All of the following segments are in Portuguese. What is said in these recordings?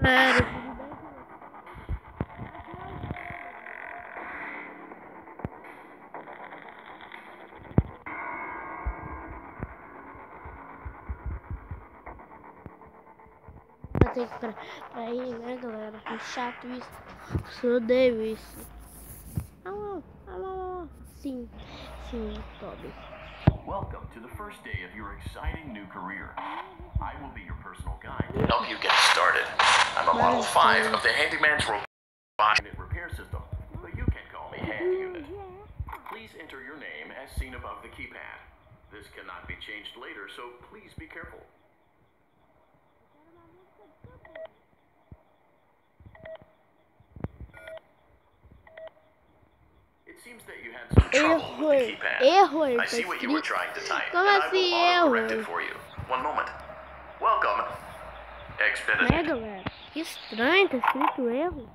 Tem que pra ir, né, galera? É chato isso. Eu odeio isso. Sim, Toby. Welcome to the first day of your exciting new career. I will be your personal guide to help you get started. I'm a Model 5 of the Handyman's Robot Unit Repair System, but you can call me Hand Unit. Please enter your name as seen above the keypad. This cannot be changed later, so please be careful. It seems that you had some trouble with the keypad. I see what you were trying to type, and I will auto-correct it for you. One moment. Welcome. Expedited. Galera, que estranho, tá escrito erro.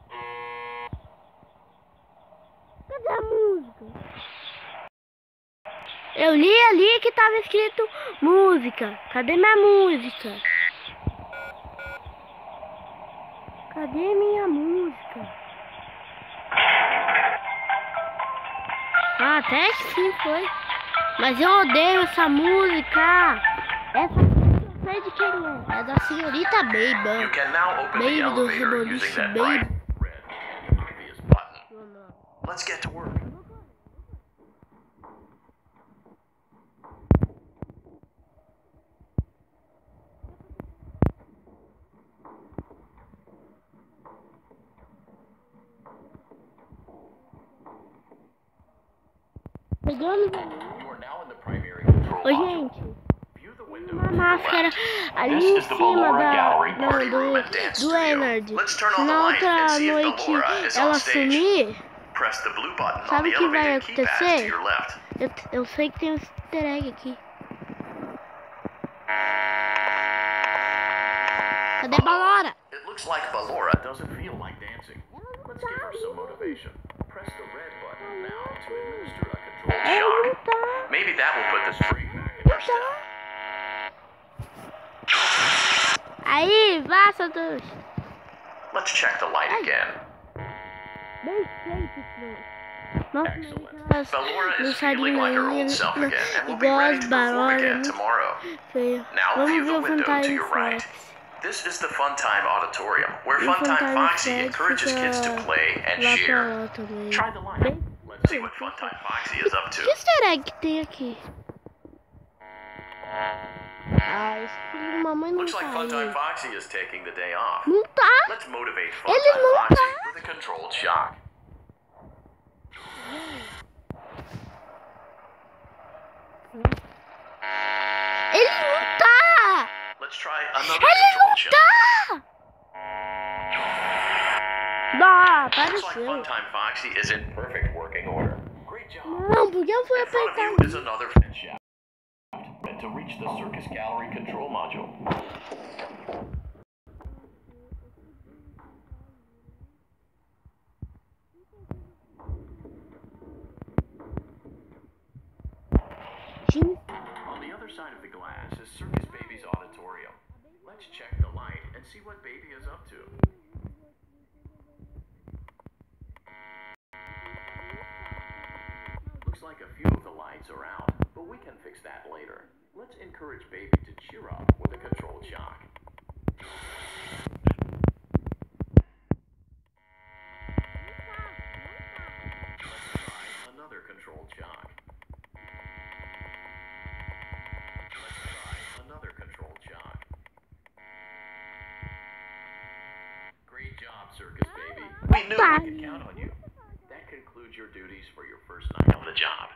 Cadê a música? Eu li ali que tava escrito música. Cadê minha música? Cadê minha música? Ah, até que sim foi. Mas eu odeio essa música. Essa música eu sei de quem é. É da senhorita Baby. Baby do Reboliço Baby. Let's get to work. Pegando. Ô, gente, uma máscara ali em cima do Enard. Na outra noite ela sumir, sabe o que vai acontecer? Eu sei que tem um easter egg aqui. Cadê a Ballora? It looks like Ballora doesn't feel like dancing. Let's give her some motivation. Press the red button now to administer a controlled shock. Maybe that will put the spring back in her step. Aí, vá, Santos. Let's check the light again. Bem feito, nossa, excellent. Ballora is feeling like her old self again and will be ready to perform again tomorrow. Now view the window to your right. This is the Funtime Auditorium, where Funtime Foxy encourages kids to play and share. Try the light. Let's see what Funtime Foxy is up to. Que easter egg tem aqui? Ah, esse mamãe não Looks like tá Funtime aí. Foxy is taking the day off. Não tá? Let's motivate Funtime Foxy with a controlled shock. Ele não tá! Let's try another Ele não controlled shock. tá! Dá, Looks like apareceu. Funtime Foxy is in perfect working order. Great job. Não, porque eu fui In front of apertar. you is another fence shaft to reach the circus gallery control module. On the other side of the glass is Circus Baby's auditorium. Let's check the light and see what Baby is up to. Looks like a few of the lights are out, but we can fix that later. Let's encourage Baby to cheer up with a controlled shock. Let's try another controlled shock. Let's try another controlled shock. Great job, Circus Baby. We knew we could count on you. That concludes your duties for your first night on the job.